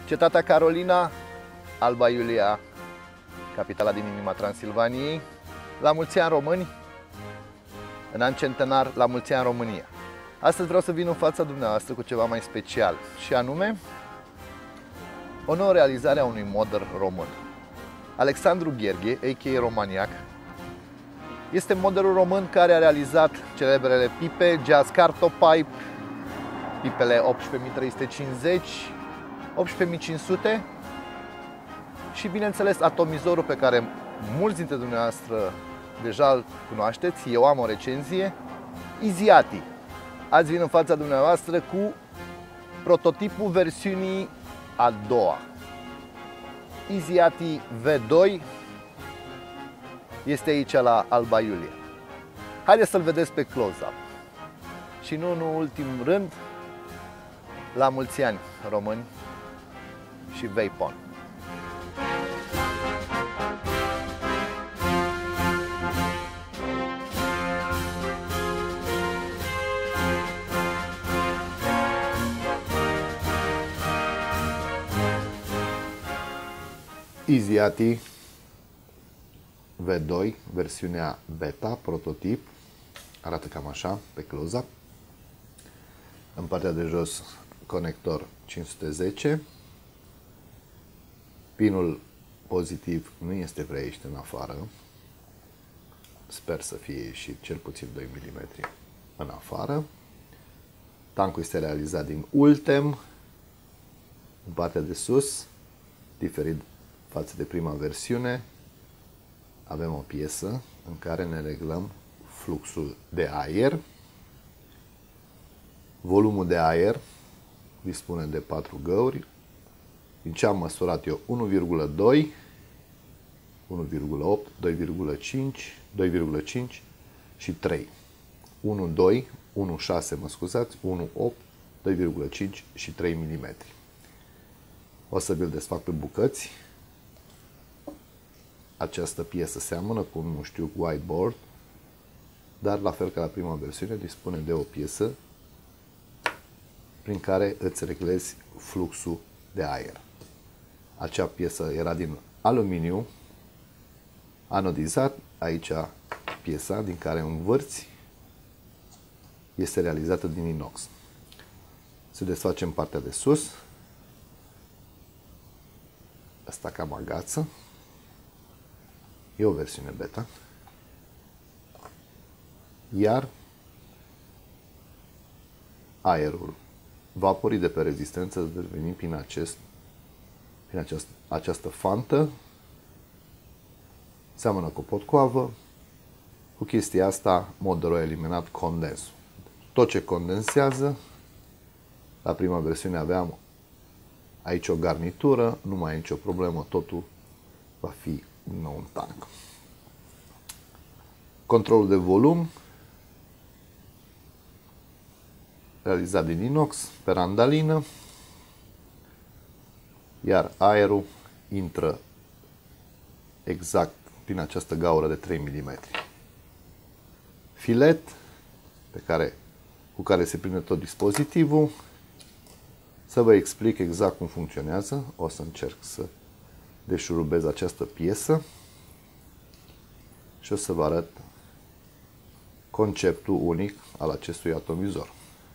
Cetatea Carolina, Alba Iulia, capitala din inima Transilvaniei, la mulți ani români, în an centenar, la mulți ani România. Astăzi vreau să vin în fața dumneavoastră cu ceva mai special, și anume o nouă realizare a unui modder român. Alexandru Gheorghe, a.k.a. Romaniac, este modderul român care a realizat celebrele pipe Jazz Cartopipe, pipele 18350, 18500 și, bineînțeles, atomizorul pe care mulți dintre dumneavoastră deja îl cunoașteți. Eu am o recenzie, Easyati. Azi vin în fața dumneavoastră cu prototipul versiunii a doua. Easyati V2 este aici la Alba Iulia. Haideți să-l vedeți pe close-up. Și nu în ultim rând, la mulți ani români și Vapon. Easyati V2, versiunea beta, prototip, arată cam așa pe close-up. În partea de jos, conector 510. Pinul pozitiv nu este prea ieșit în afară. Sper să fie ieșit cel puțin 2 mm în afară. Tancul este realizat din Ultem. În partea de sus, diferit față de prima versiune, avem o piesă în care ne reglăm fluxul de aer. Volumul de aer dispune de 4 găuri. Din ce am măsurat eu, 1,2, 1,8, 2,5, 2,5 și 3. 1,2, 1,6, mă scuzați, 1,8, 2,5 și 3 mm. O să vi-l desfac pe bucăți. Această piesă seamănă cu un, nu știu, whiteboard, dar la fel ca la prima versiune dispune de o piesă prin care îți reglezi fluxul de aer. Acea piesă era din aluminiu anodizat, aici piesa din care învârți este realizată din inox. Se desface în partea de sus, asta cam agață, e o versiune beta, iar aerul, vaporii de pe rezistență devenind prin această fantă, seamănă cu o potcoavă. Cu chestia asta, modderul a eliminat condensul. Tot ce condensează, la prima versiune aveam aici o garnitură, nu mai e nicio problemă, totul va fi din nou un tank. Controlul de volum, realizat din inox, pe randalină, iar aerul intră exact prin această gaură de 3 mm. Filet cu care se prinde tot dispozitivul. Să vă explic exact cum funcționează. O să încerc să deșurubez această piesă și o să vă arăt conceptul unic al acestui atomizor.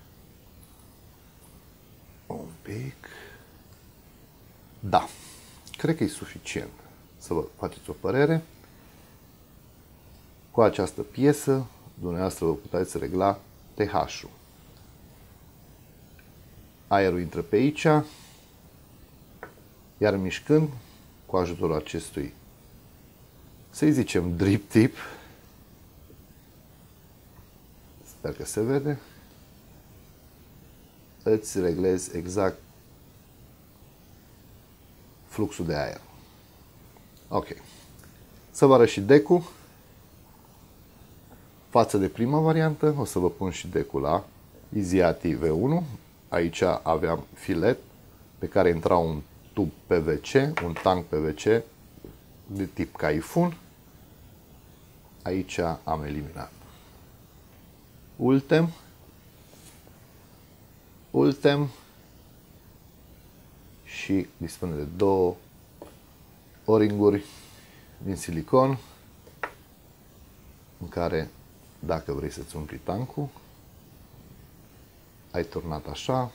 Un pic. Da, cred că e suficient să vă faceți o părere. Cu această piesă, dumneavoastră vă puteți regla TH-ul. Aerul intră pe aici, iar mișcând, cu ajutorul acestui, să-i zicem, drip tip, sper că se vede, îți reglezi exact fluxul de aer. Ok. Să vă arăt și decul. Față de prima variantă, o să vă pun și decul la Easyati V1. Aici aveam filet pe care intra un tub PVC, un tank PVC de tip caifun. Aici am eliminat Ultem și dispune de două o-ringuri din silicon în care, dacă vrei să-ți umpli tancul, ai turnat așa,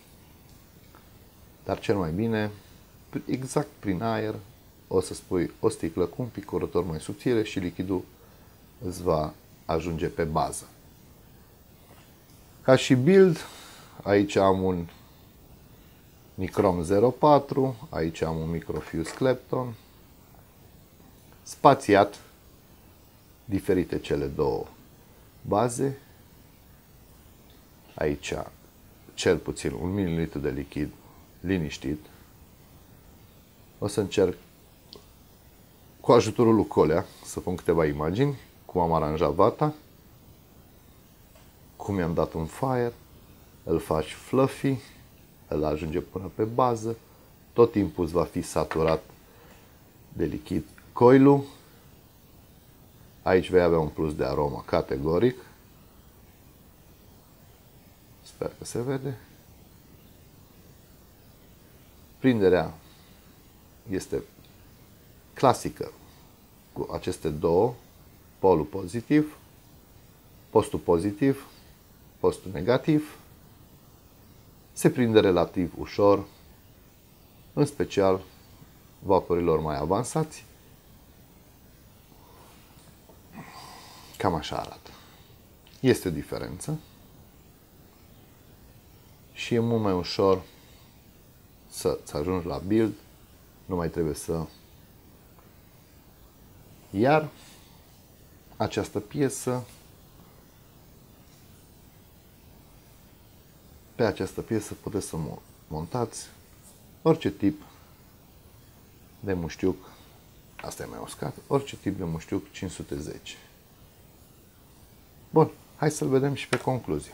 dar cel mai bine, exact prin aer, o să spui o sticlă cu un picurător mai subțire și lichidul îți va ajunge pe bază. Ca și build, aici am un Nicrom 04, aici am un Microfuse Clapton, spațiat, diferite cele două baze. Aici cel puțin 1 ml de lichid liniștit. O să încerc cu ajutorul lui Colea să pun câteva imagini, cum am aranjat vata, cum i-am dat un fire, îl faci fluffy, îl ajunge până pe bază, tot timpul îți va fi saturat de lichid coilul. Aici vei avea un plus de aromă categoric. Sper că se vede. Prinderea este clasică cu aceste două, polul pozitiv, postul pozitiv, postul negativ. Se prinde relativ ușor, în special vaporilor mai avansați. Cam așa arată. Este o diferență și e mult mai ușor să-ți ajungi la build, nu mai trebuie să... Iar această piesă, pe această piesă puteți să montați orice tip de muștiuc, asta e mai uscat, orice tip de muștiuc 510. Bun, hai să-l vedem și pe concluzie.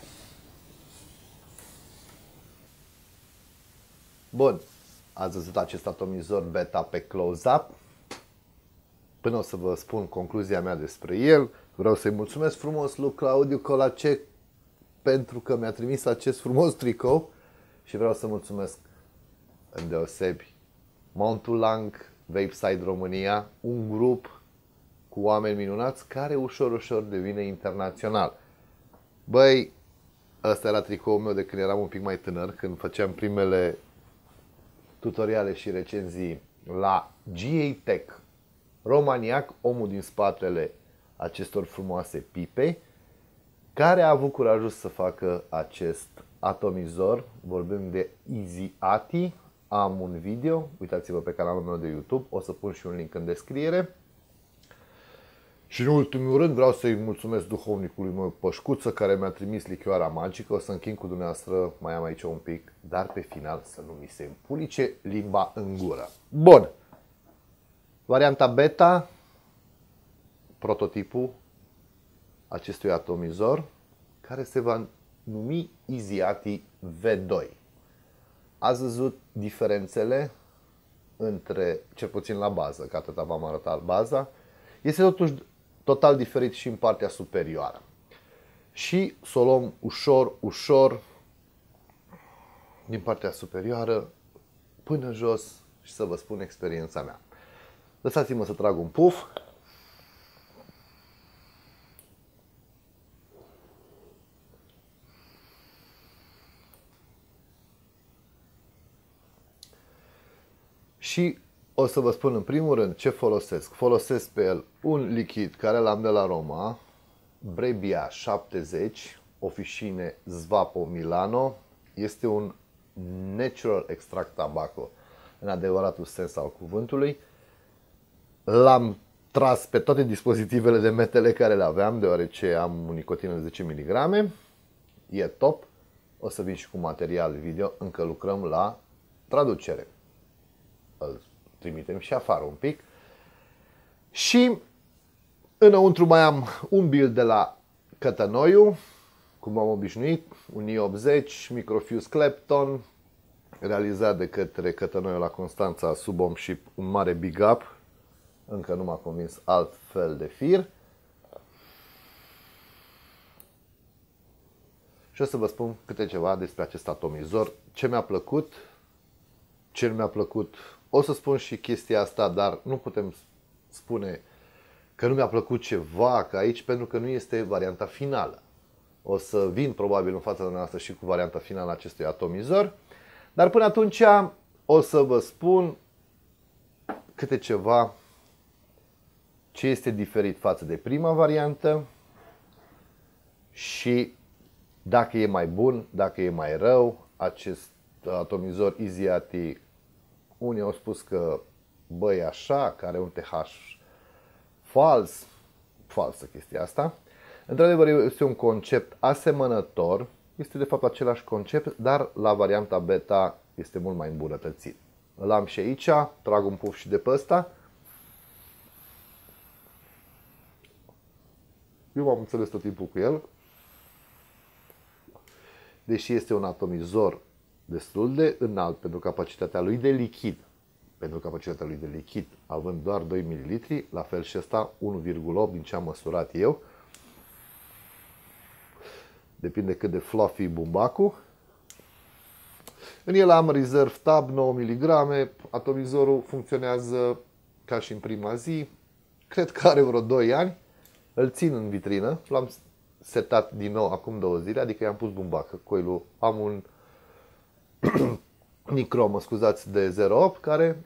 Bun, ați văzut acest atomizor beta pe close-up. Până o să vă spun concluzia mea despre el, vreau să-i mulțumesc frumos lui Claudiu Colacec pentru că mi-a trimis acest frumos tricou și vreau să mulțumesc îndeosebi Mountul Lang, Vapeside România, un grup cu oameni minunați care ușor devine internațional. Băi, ăsta era tricoul meu de când eram un pic mai tânăr, când făceam primele tutoriale și recenzii la GA Tech Romaniac, omul din spatele acestor frumoase pipe, care a avut curajul să facă acest atomizor. Vorbim de Easy Ati. Am un video, uitați-vă pe canalul meu de YouTube, o să pun și un link în descriere. Și în ultimul rând vreau să-i mulțumesc duhovnicului meu Pășcuță, care mi-a trimis lichioara magică. O să închin cu dumneavoastră, mai am aici un pic, dar pe final să nu mi se împulice limba în gură. Bun! Varianta beta, prototipul acestui atomizor, care se va numi Easyati V2. Ați văzut diferențele între, cel puțin la bază, că atâta v-am arătat baza, este totuși total diferit și în partea superioară. Și să o luăm ușor din partea superioară până jos și să vă spun experiența mea. Lăsați-mă să trag un puf. Și o să vă spun în primul rând ce folosesc. Folosesc pe el un lichid care l-am de la Roma, Brebbia 70, Officine Svapo Milano. Este un natural extract tobacco în adevăratul sens al cuvântului. L-am tras pe toate dispozitivele de metale care le aveam, deoarece am o nicotină de 10 mg. E top. O să vin și cu material video, încă lucrăm la traducere. Îl trimitem și afară un pic. Și înăuntru mai am un build de la Cătănoiu, cum am obișnuit, un i80 Microfuse Clapton, realizat de către Cătănoiu la Constanța sub Om și un mare big up. Încă nu m-a convins alt fel de fir. Și o să vă spun câte ceva despre acest atomizor, ce mi-a plăcut ce nu mi-a plăcut. O să spun și chestia asta, dar nu putem spune că nu mi-a plăcut ceva ca aici, pentru că nu este varianta finală. O să vin probabil în fața noastră și cu varianta finală a acestui atomizor, dar până atunci o să vă spun câte ceva ce este diferit față de prima variantă și dacă e mai bun, dacă e mai rău acest atomizor Easy-ATI. Unii au spus că băi așa, că are un TH fals, falsă chestia asta. Într-adevăr este un concept asemănător, este de fapt același concept, dar la varianta beta este mult mai îmbunătățit. Îl am și aici, trag un puf și de pe ăsta. Eu m-am înțeles tot timpul cu el. Deși este un atomizor destul de înalt pentru capacitatea lui de lichid, având doar 2 ml, la fel și ăsta 1,8 din ce am măsurat eu. Depinde cât de fluffy bumbacul. În el am reserve tab 9 mg, atomizorul funcționează ca și în prima zi. Cred că are vreo 2 ani. Îl țin în vitrină, l-am setat din nou acum 2 zile, adică i-am pus bumbac. Coilul am un Nicrom, mă scuzați, de 0,8 care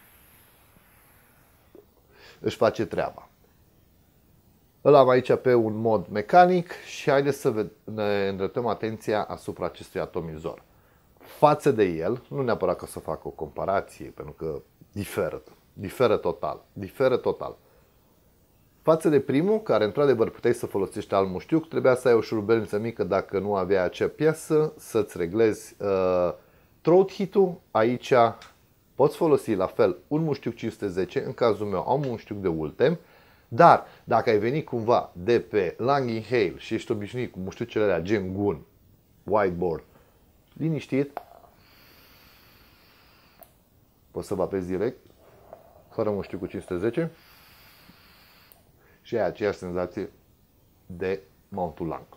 își face treaba. Îl am aici pe un mod mecanic și haideți să ne îndreptăm atenția asupra acestui atomizor. Față de el, nu neapărat că o să fac o comparație, pentru că diferă total. Față de primul, care într-adevăr puteai să folosești alt muștiuc, trebuia să ai o șurubelniță mică dacă nu aveai acea piesă, să-ți reglezi throat hit-ul. Aici poți folosi la fel un muștiuc 510, în cazul meu am un muștiuc de Ultem, dar dacă ai venit cumva de pe Lange & și ești obișnuit cu muștiucele alea gen Gun, Whiteboard, liniștit, poți să vă apezi direct, fără muștiuc cu 510 și ai aceeași senzație de mountul lang.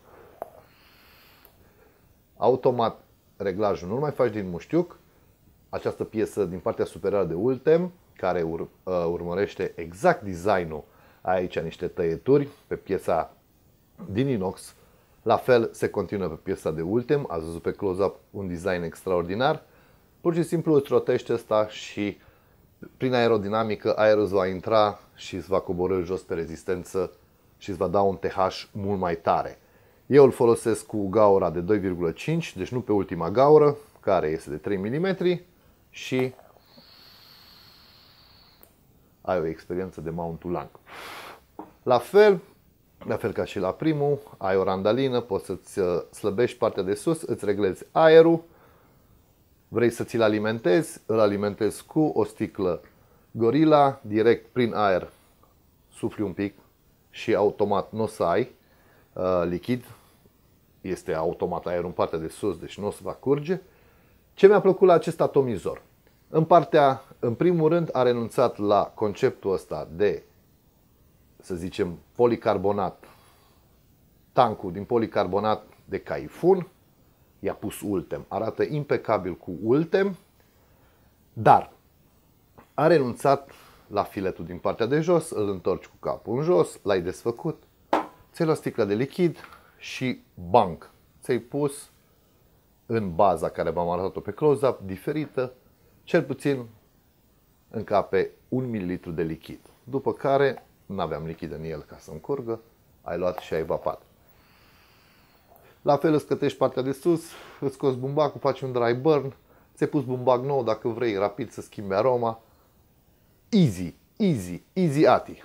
Automat reglajul nu mai faci din muștiuc. Această piesă din partea superioară de Ultem, care urmărește exact designul, aici niște tăieturi pe piesa din inox. La fel se continuă pe piesa de Ultem, ați văzut pe close-up un design extraordinar. Pur și simplu îți rotește asta și prin aerodinamică aerul îți va intra și îți va coborî jos pe rezistență și îți va da un TH mult mai tare. Eu îl folosesc cu gaura de 2,5, deci nu pe ultima gaură, care este de 3 mm și ai o experiență de mountul lang. La fel ca și la primul, ai o randalină, poți să-ți slăbești partea de sus, îți reglezi aerul, vrei să ți-l alimentezi, îl alimentezi cu o sticlă Gorilla, direct prin aer, sufli un pic și automat nu o să ai lichid, este automat aerul în partea de sus, deci nu o să va curge. Ce mi-a plăcut la acest atomizor? În primul rând a renunțat la conceptul ăsta de, să zicem, policarbonat, tancul din policarbonat de caifun, i-a pus Ultem, arată impecabil cu Ultem, dar a renunțat la filetul din partea de jos, îl întorci cu capul în jos, l-ai desfăcut, ți-ai luat sticla de lichid și bang, ți-ai pus în baza care v-am arătat-o pe close-up, diferită, cel puțin încape 1 ml de lichid. După care, nu aveam lichid în el ca să-mi curgă, ai luat și ai vapat. La fel îți scătești partea de sus, îți scoți bumbacul, faci un dry burn, ți-ai pus bumbac nou dacă vrei rapid să schimbi aroma. Easy ATI.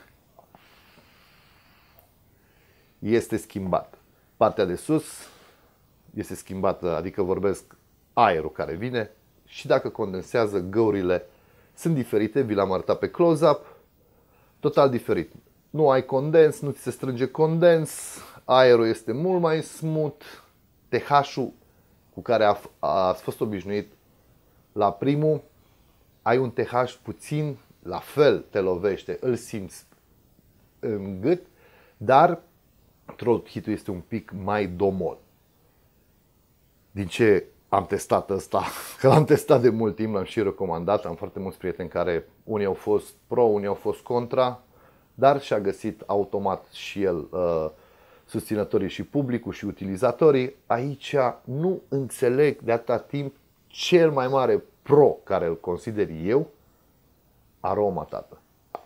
Este schimbat. Partea de sus este schimbată, adică vorbesc aerul care vine și dacă condensează, găurile sunt diferite, vi l-am arătat pe close-up, total diferit. Nu ai condens, nu ți se strânge condens, aerul este mult mai smooth, TH-ul cu care ați fost obișnuit la primul, ai un TH puțin, la fel te lovește, îl simți în gât, dar throat hit-ul este un pic mai domol. Din ce am testat ăsta, că l-am testat de mult timp, l-am și recomandat, am foarte mulți prieteni care unii au fost pro, unii au fost contra, dar și-a găsit automat și el susținătorii și publicul și utilizatorii. Aici nu înțeleg de atâta timp cel mai mare pro care îl consider eu, aroma, tată.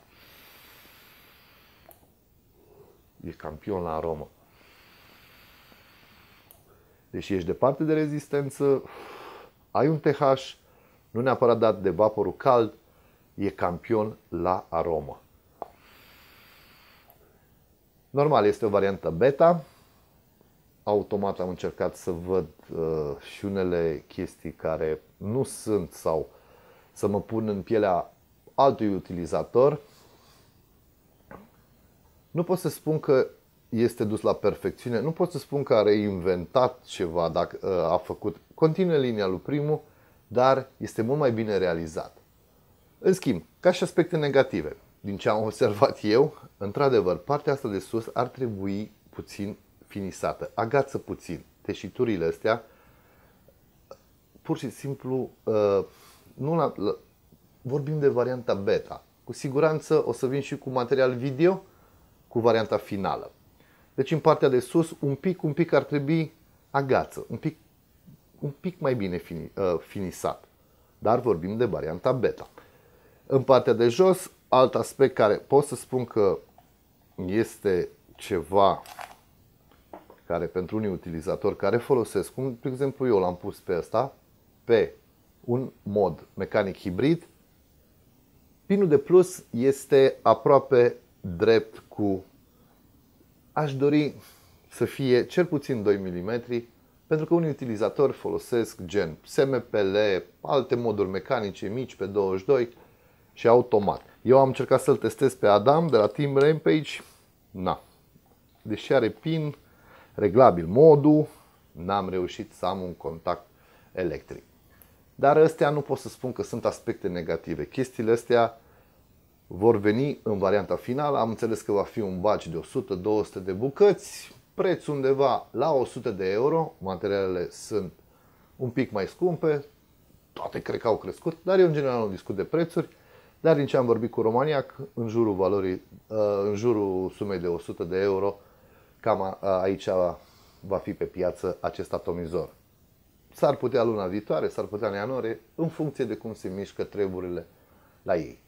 E campion la aromă. Deși ești departe de rezistență, ai un TH, nu neapărat dat de vaporul cald, e campion la aromă. Normal, este o variantă beta. Automat am încercat să văd și unele chestii care nu sunt sau să mă pun în pielea altui utilizator. Nu pot să spun că este dus la perfecțiune, nu pot să spun că a reinventat ceva, dacă a făcut, continuă linia lui primul, dar este mult mai bine realizat. În schimb, ca și aspecte negative, din ce am observat eu, într-adevăr, partea asta de sus ar trebui puțin finisată, agață puțin. Teșiturile astea, pur și simplu, vorbim de varianta beta. Cu siguranță o să vin și cu material video, cu varianta finală. Deci în partea de sus, un pic ar trebui agață, un pic mai bine finisat. Dar vorbim de varianta beta. În partea de jos, alt aspect care pot să spun că este ceva care pentru unii utilizatori care folosesc, cum de exemplu eu l-am pus pe ăsta, pe un mod mecanic hibrid, pinul de plus este aproape drept cu, aș dori să fie cel puțin 2 mm, pentru că unii utilizatori folosesc gen SMPL, alte moduri mecanice mici pe 22 și automat. Eu am încercat să-l testez pe Adam de la Team Rampage, deși are pin, reglabil modul, n-am reușit să am un contact electric. Dar astea nu pot să spun că sunt aspecte negative. Chestiile astea vor veni în varianta finală. Am înțeles că va fi un badge de 100-200 de bucăți, preț undeva la 100 de euro. Materialele sunt un pic mai scumpe, toate cred că au crescut, dar eu în general nu discut de prețuri. Dar din ce am vorbit cu Romaniac, în jurul sumei de 100 de euro, cam aici va fi pe piață acest atomizor. S-ar putea luna viitoare, s-ar putea în ianuarie, în funcție de cum se mișcă treburile la ei.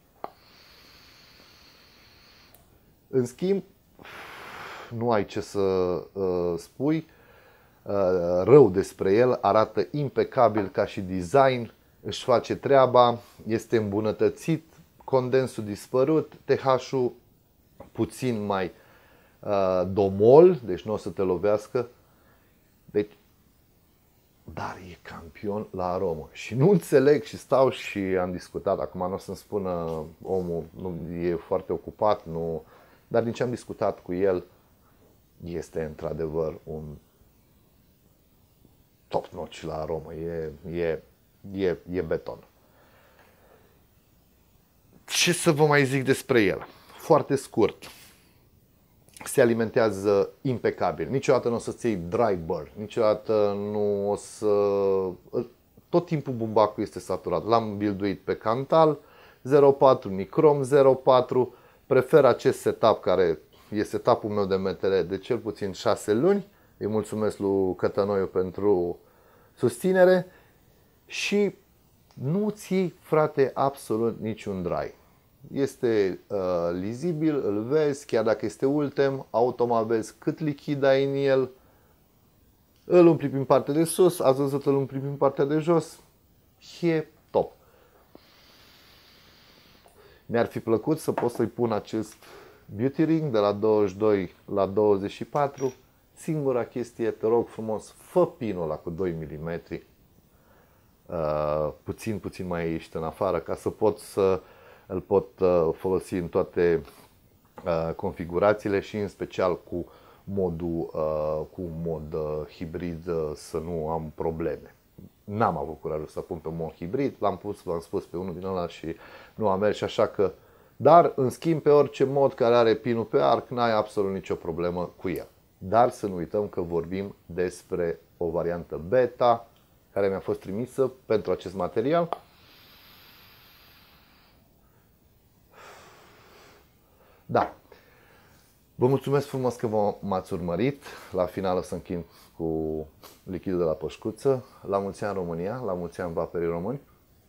În schimb, nu ai ce să spui rău despre el, arată impecabil ca și design, își face treaba, este îmbunătățit, condensul dispărut, TH-ul puțin mai domol, deci nu o să te lovească, deci, dar e campion la aromă. Și nu înțeleg și stau și am discutat, acum nu o să-mi spună omul, nu, e foarte ocupat, nu, dar din ce am discutat cu el, este într-adevăr un top notch la aromă, e beton. Ce să vă mai zic despre el? Foarte scurt. Se alimentează impecabil. Niciodată nu o să-ți iei dry burn. Niciodată nu o să... Tot timpul bumbacul este saturat. L-am builduit pe Cantal 0.4, Nicrom 0.4. Prefer acest setup care e setupul meu de MTL de cel puțin 6 luni. Îi mulțumesc lui Cătănoiu pentru susținere. Și nu ții, frate, absolut niciun dry. Este lizibil, îl vezi, chiar dacă este ultem, automat vezi cât lichid ai în el, îl umpli prin partea de sus, ați văzut, îl umpli prin partea de jos, e top. Mi-ar fi plăcut să pot să-i pun acest beauty ring de la 22 la 24, singura chestie, te rog frumos, fă pinul ăla cu 2 mm, puțin mai ieșit în afară, ca să îl pot folosi în toate configurațiile și în special cu mod hibrid să nu am probleme. N-am avut curajul să pun pe mod hibrid, v-am spus pe unul din ăla și nu a mers, așa că, dar în schimb pe orice mod care are pinul pe arc, n-ai absolut nicio problemă cu el. Dar să nu uităm că vorbim despre o variantă beta, care mi-a fost trimisă pentru acest material. Da. Vă mulțumesc frumos că m-ați urmărit. La final o să închin cu lichidul de la pășcuță. La mulți ani România, la mulți ani vaperii români.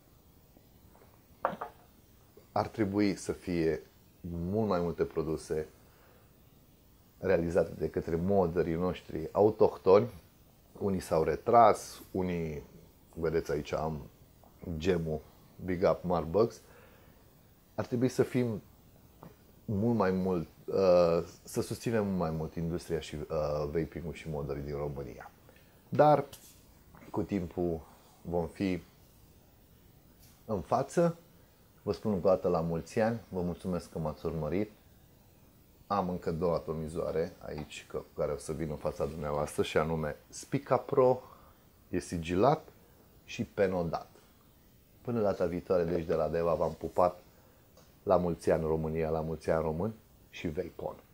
Ar trebui să fie mult mai multe produse realizate de către modării noștri autohtoni. Unii s-au retras, unii, vedeți aici am gemul Big Up Marbugs. Ar trebui să fim mult mai mult, să susținem mult mai mult industria și vaping-ul și modării din România. Dar cu timpul vom fi în față. Vă spun încă o dată la mulți ani, vă mulțumesc că m-ați urmărit. Am încă 2 atomizoare aici care o să vin în fața dumneavoastră și anume Spica Pro, e sigilat și penodat. Până data viitoare, deci de la Deva v-am pupat. La mulți ani România, la mulți ani români și Vape On!